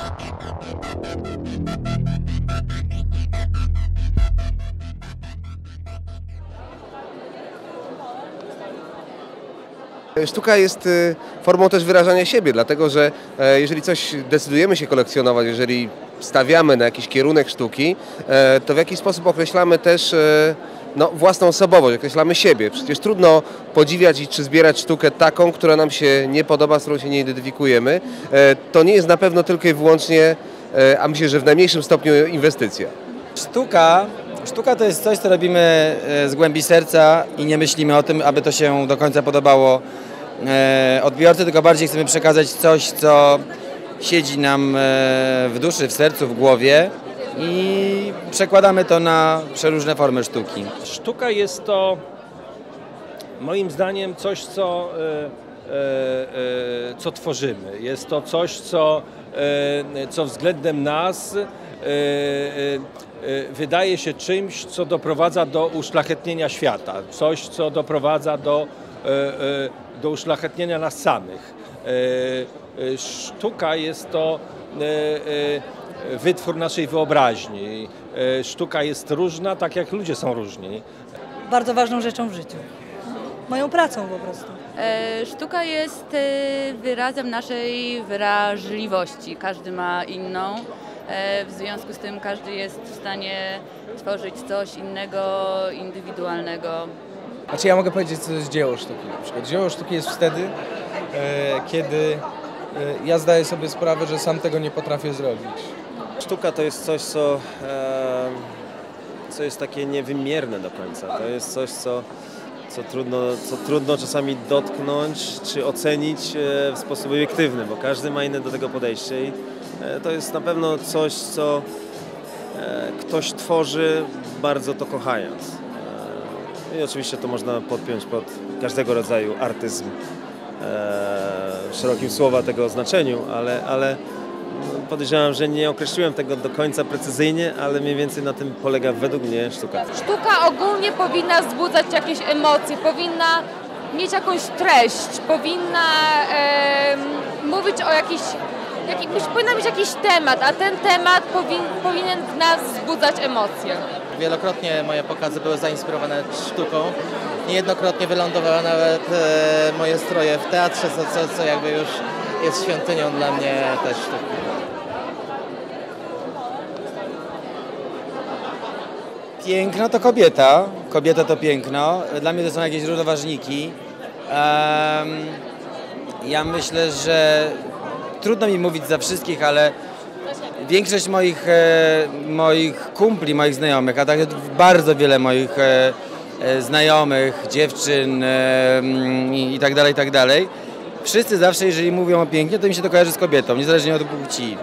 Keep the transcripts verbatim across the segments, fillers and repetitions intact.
Sztuka jest formą też wyrażania siebie, dlatego że jeżeli coś decydujemy się kolekcjonować, jeżeli stawiamy na jakiś kierunek sztuki, to w jakiś sposób określamy też no, własną osobowość, określamy siebie. Przecież trudno podziwiać i czy zbierać sztukę taką, która nam się nie podoba, z którą się nie identyfikujemy. To nie jest na pewno tylko i wyłącznie, a myślę, że w najmniejszym stopniu inwestycja. Sztuka, sztuka to jest coś, co robimy z głębi serca i nie myślimy o tym, aby to się do końca podobało odbiorcy, tylko bardziej chcemy przekazać coś, co siedzi nam w duszy, w sercu, w głowie i przekładamy to na przeróżne formy sztuki. Sztuka jest to moim zdaniem coś, co, co tworzymy. Jest to coś, co, co względem nas wydaje się czymś, co doprowadza do uszlachetnienia świata. Coś, co doprowadza do, do uszlachetnienia nas samych. Sztuka jest to wytwór naszej wyobraźni. Sztuka jest różna, tak jak ludzie są różni. Bardzo ważną rzeczą w życiu. Moją pracą po prostu. Sztuka jest wyrazem naszej wrażliwości. Każdy ma inną. W związku z tym każdy jest w stanie tworzyć coś innego, indywidualnego. Znaczy ja mogę powiedzieć, co to jest dzieło sztuki na przykład. Dzieło sztuki jest wtedy, e, kiedy e, ja zdaję sobie sprawę, że sam tego nie potrafię zrobić. Sztuka to jest coś, co, e, co jest takie niewymierne do końca. To jest coś, co, co, trudno, co trudno czasami dotknąć czy ocenić e, w sposób obiektywny, bo każdy ma inne do tego podejście i e, to jest na pewno coś, co e, ktoś tworzy bardzo to kochając. I oczywiście to można podpiąć pod każdego rodzaju artyzm e, w szerokim słowa tego znaczeniu, ale, ale podejrzewam, że nie określiłem tego do końca precyzyjnie, ale mniej więcej na tym polega według mnie sztuka. Sztuka ogólnie powinna wzbudzać jakieś emocje, powinna mieć jakąś treść, powinna e, mówić o jakiś, jakiś, powinna mieć jakiś temat, a ten temat powin, powinien w nas wzbudzać emocje. Wielokrotnie moje pokazy były zainspirowane sztuką. Niejednokrotnie wylądowały nawet e, moje stroje w teatrze, co, co, co jakby już jest świątynią dla mnie też sztuki. Piękno to kobieta, kobieta to piękno. Dla mnie to są jakieś równoważniki. Um, ja myślę, że trudno mi mówić za wszystkich, ale większość moich, e, moich kumpli, moich znajomych, a tak bardzo wiele moich e, e, znajomych, dziewczyn e, i, i tak dalej, i tak dalej. Wszyscy zawsze, jeżeli mówią o pięknie, to mi się to kojarzy z kobietą, niezależnie od płci.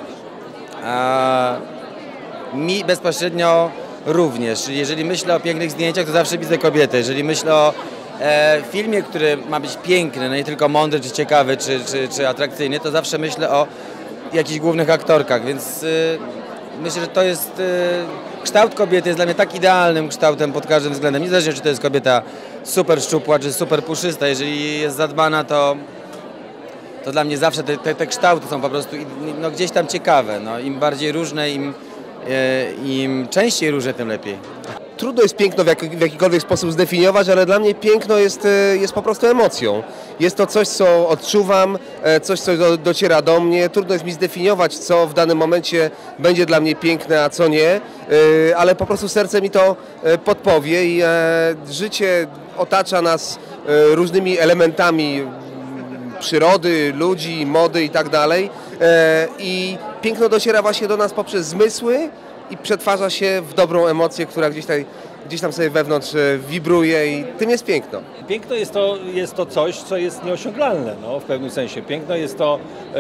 A mi bezpośrednio również. Czyli jeżeli myślę o pięknych zdjęciach, to zawsze widzę kobietę. Jeżeli myślę o e, filmie, który ma być piękny, no nie tylko mądry, czy ciekawy, czy, czy, czy atrakcyjny, to zawsze myślę o jakichś głównych aktorkach, więc y, myślę, że to jest... Y, kształt kobiety jest dla mnie tak idealnym kształtem pod każdym względem. Niezależnie, czy to jest kobieta super szczupła, czy super puszysta. Jeżeli jest zadbana, to, to dla mnie zawsze te, te, te kształty są po prostu no, gdzieś tam ciekawe. No, im bardziej różne, im, y, im częściej różne, tym lepiej. Trudno jest piękno w, jak, w jakikolwiek sposób zdefiniować, ale dla mnie piękno jest, jest po prostu emocją. Jest to coś, co odczuwam, coś, co do, dociera do mnie. Trudno jest mi zdefiniować, co w danym momencie będzie dla mnie piękne, a co nie, ale po prostu serce mi to podpowie i życie otacza nas różnymi elementami przyrody, ludzi, mody i tak dalej. I piękno dociera właśnie do nas poprzez zmysły i przetwarza się w dobrą emocję, która gdzieś, tutaj, gdzieś tam sobie wewnątrz wibruje i tym jest piękno. Piękno jest to, jest to coś, co jest nieosiągalne, no, w pewnym sensie. Piękno jest to, e,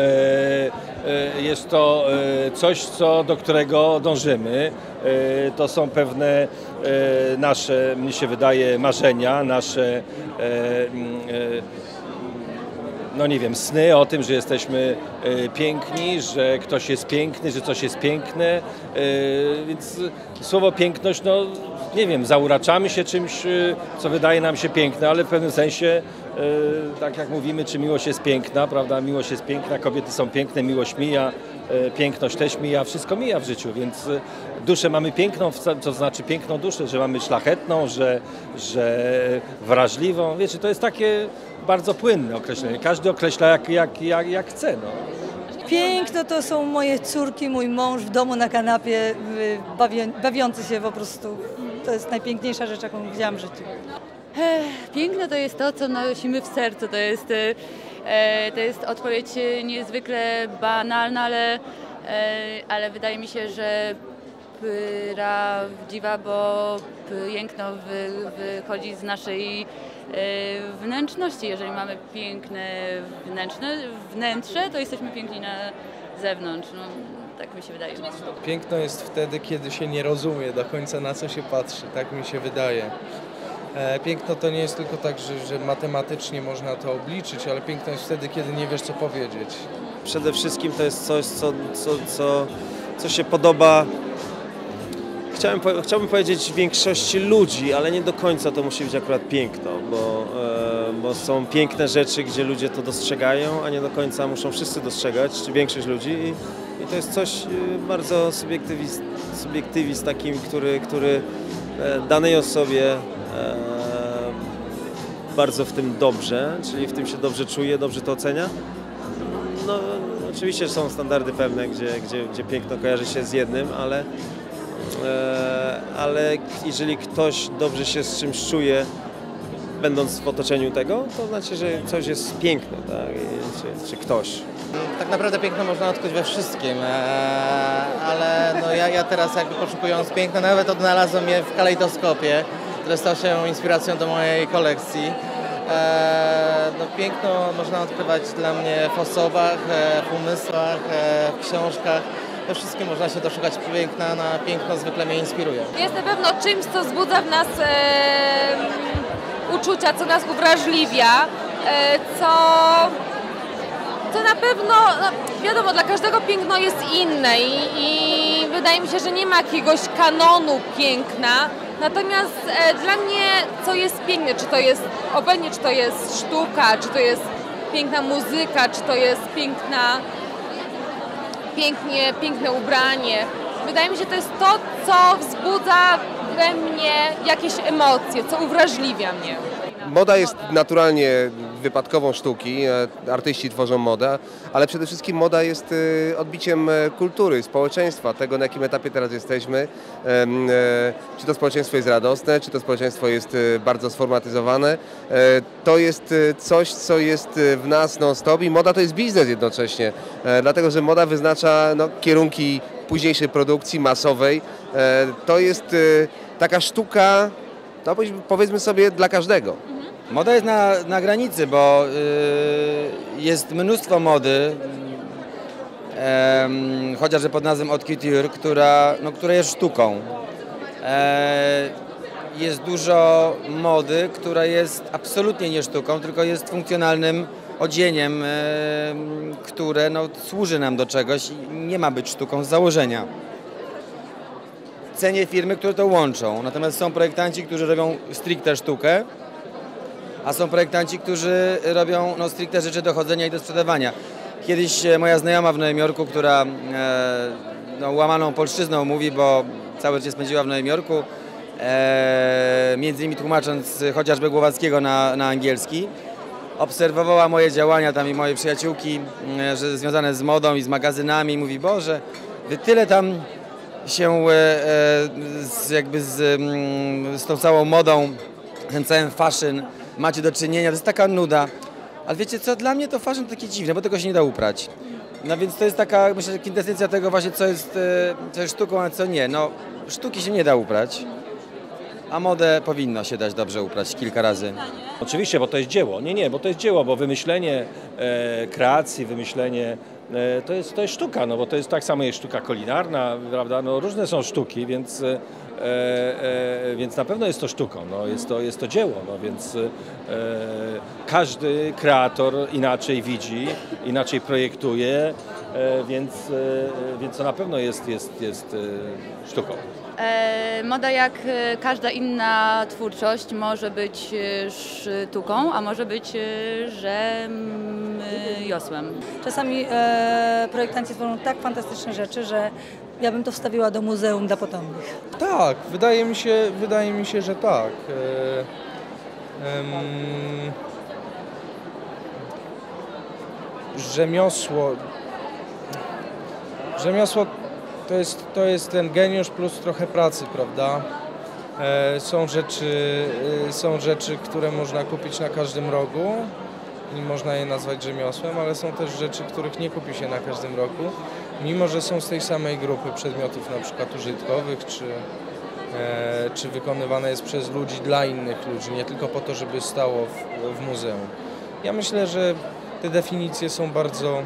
e, jest to e, coś, co, do którego dążymy. E, to są pewne e, nasze, mnie się wydaje, marzenia, nasze e, e, no nie wiem, sny o tym, że jesteśmy y, piękni, że ktoś jest piękny, że coś jest piękne, y, więc słowo piękność, no nie wiem, zauraczamy się czymś, y, co wydaje nam się piękne, ale w pewnym sensie, y, tak jak mówimy, czy miłość jest piękna, prawda, miłość jest piękna, kobiety są piękne, miłość mija, piękność też mija, wszystko mija w życiu, więc duszę mamy piękną, to znaczy piękną duszę, że mamy szlachetną, że, że wrażliwą, wiecie, to jest takie bardzo płynne określenie, każdy określa jak, jak, jak, jak chce. No. Piękno to są moje córki, mój mąż w domu na kanapie, bawią, bawiący się po prostu. To jest najpiękniejsza rzecz, jaką widziałam w życiu. Piękno to jest to, co nosimy w sercu, to jest, e, to jest odpowiedź niezwykle banalna, ale, e, ale wydaje mi się, że prawdziwa, bo piękno wy, wychodzi z naszej e, wnętrzności. Jeżeli mamy piękne wnętrzne, wnętrze, to jesteśmy piękni na zewnątrz. No, tak mi się wydaje. Piękno jest wtedy, kiedy się nie rozumie do końca, na co się patrzy, tak mi się wydaje. Piękno to nie jest tylko tak, że, że matematycznie można to obliczyć, ale piękno jest wtedy, kiedy nie wiesz, co powiedzieć. Przede wszystkim to jest coś, co, co, co, co się podoba, chciałem, chciałbym powiedzieć, większości ludzi, ale nie do końca to musi być akurat piękno, bo, e, bo są piękne rzeczy, gdzie ludzie to dostrzegają, a nie do końca muszą wszyscy dostrzegać, czy większość ludzi. I, i to jest coś bardzo subiektywizm, subiektywizm takim, który, który danej osobie bardzo w tym dobrze, czyli w tym się dobrze czuje, dobrze to ocenia. No, oczywiście są standardy pewne, gdzie, gdzie, gdzie piękno kojarzy się z jednym, ale, ale jeżeli ktoś dobrze się z czymś czuje, będąc w otoczeniu tego, to znaczy, że coś jest piękne, tak? czy, czy ktoś. Tak naprawdę piękno można odkryć we wszystkim, ale no ja, ja teraz jakby poszukując piękna, nawet odnalazłem je w kalejdoskopie, który stał się inspiracją do mojej kolekcji. No, piękno można odkrywać dla mnie w osobach, w umysłach, w książkach. We wszystkim można się doszukać piękna, na piękno zwykle mnie inspiruje. Jest na pewno czymś, co wzbudza w nas e, uczucia, co nas uwrażliwia, e, co... To na pewno, no wiadomo, dla każdego piękno jest inne i, i wydaje mi się, że nie ma jakiegoś kanonu piękna. Natomiast e, dla mnie co jest piękne, czy to jest obecnie, czy to jest sztuka, czy to jest piękna muzyka, czy to jest piękna, pięknie, piękne ubranie. Wydaje mi się, że to jest to, co wzbudza we mnie jakieś emocje, co uwrażliwia mnie. Moda jest naturalnie wypadkową sztuki, artyści tworzą modę, ale przede wszystkim moda jest odbiciem kultury, społeczeństwa, tego na jakim etapie teraz jesteśmy. Czy to społeczeństwo jest radosne, czy to społeczeństwo jest bardzo sformatyzowane. To jest coś, co jest w nas non-stop i moda to jest biznes jednocześnie, dlatego że moda wyznacza no, kierunki późniejszej produkcji masowej. To jest taka sztuka, no powiedzmy sobie, dla każdego. Moda jest na, na granicy, bo y, jest mnóstwo mody, y, chociażby pod nazwą haute couture, która, no, która jest sztuką. E, jest dużo mody, która jest absolutnie nie sztuką, tylko jest funkcjonalnym odzieniem, y, które no, służy nam do czegoś i nie ma być sztuką z założenia. Cenię firmy, które to łączą, natomiast są projektanci, którzy robią stricte sztukę, a są projektanci, którzy robią no, stricte rzeczy do chodzenia i do sprzedawania. Kiedyś moja znajoma w Nowym Jorku, która e, no, łamaną polszczyzną mówi, bo całe życie spędziła w Nowym Jorku, e, między innymi tłumacząc chociażby Głowackiego na, na angielski, obserwowała moje działania tam i moje przyjaciółki, e, że związane z modą i z magazynami, mówi, Boże, wy tyle tam się e, e, z, jakby z, m, z tą całą modą, ten całym fashion macie do czynienia, to jest taka nuda. Ale wiecie co, dla mnie to fashion takie dziwne, bo tego się nie da uprać. No więc to jest taka, myślę, kwintesencja tego właśnie, co jest, co jest sztuką, a co nie. No, sztuki się nie da uprać, a modę powinno się dać dobrze uprać kilka razy. Oczywiście, bo to jest dzieło. Nie, nie, bo to jest dzieło, bo wymyślenie e, kreacji, wymyślenie e, to, jest, to jest sztuka, no bo to jest tak samo jest sztuka kulinarna, prawda, no różne są sztuki, więc, e, e, więc na pewno jest to sztuką, no jest to, jest to dzieło, no więc e, każdy kreator inaczej widzi, inaczej projektuje e, więc, e, więc to na pewno jest, jest, jest e, sztuką. E, moda jak e, każda inna twórczość może być e, sztuką, a może być e, rzemiosłem. Czasami e, projektanci tworzą tak fantastyczne rzeczy, że ja bym to wstawiła do muzeum dla potomnych. Tak, wydaje mi się, wydaje mi się, że tak. E, em, rzemiosło, rzemiosło to jest, to jest ten geniusz plus trochę pracy, prawda? E, są rzeczy, e, są rzeczy, które można kupić na każdym rogu i można je nazwać rzemiosłem, ale są też rzeczy, których nie kupi się na każdym rogu, mimo że są z tej samej grupy przedmiotów, na przykład użytkowych, czy, e, czy wykonywane jest przez ludzi dla innych ludzi, nie tylko po to, żeby stało w, w muzeum. Ja myślę, że te definicje są bardzo,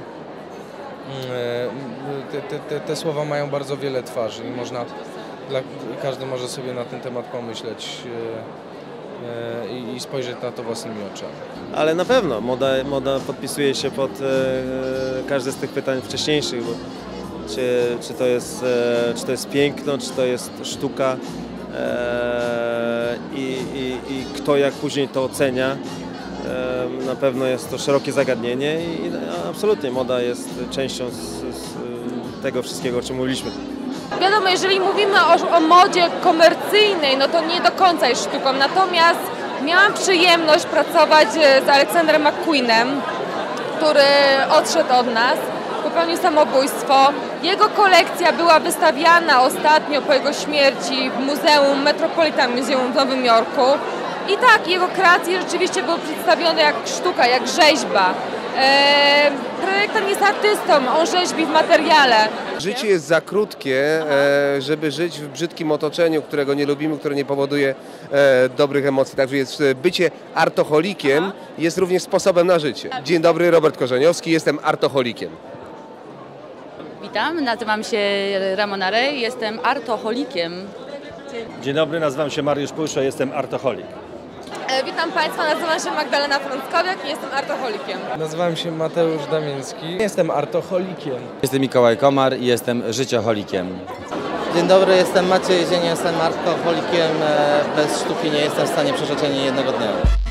te, te, te, te słowa mają bardzo wiele twarzy i można, dla, każdy może sobie na ten temat pomyśleć e, e, i spojrzeć na to własnymi oczami. Ale na pewno moda, moda podpisuje się pod e, każde z tych pytań wcześniejszych, bo czy, czy, to jest, e, czy to jest piękno, czy to jest sztuka e, i, i, i kto jak później to ocenia. Na pewno jest to szerokie zagadnienie i absolutnie moda jest częścią z, z tego wszystkiego, o czym mówiliśmy. Wiadomo, jeżeli mówimy o, o modzie komercyjnej, no to nie do końca jest sztuką, natomiast miałam przyjemność pracować z Alexanderem McQueenem, który odszedł od nas, popełnił samobójstwo. Jego kolekcja była wystawiana ostatnio po jego śmierci w Muzeum Metropolitan Museum w Nowym Jorku. I tak, jego kreacje rzeczywiście były przedstawione jak sztuka, jak rzeźba. Eee, projektant jest artystą, on rzeźbi w materiale. Życie jest za krótkie, e, żeby żyć w brzydkim otoczeniu, którego nie lubimy, które nie powoduje e, dobrych emocji. Także jest, bycie artoholikiem Aha. jest również sposobem na życie. Dzień dobry, Robert Korzeniowski, jestem artoholikiem. Witam, nazywam się Ramona Rej, jestem artoholikiem. Dzień dobry, nazywam się Mariusz Puszczo, jestem artoholik. E, witam Państwa, nazywam się Magdalena Frąckowiak i jestem artoholikiem. Nazywam się Mateusz Damiński, jestem artoholikiem. Jestem Mikołaj Komar i jestem życioholikiem. Dzień dobry, jestem Maciej Zień, jestem artoholikiem. Bez sztuki nie jestem w stanie przeżyć ani jednego dnia.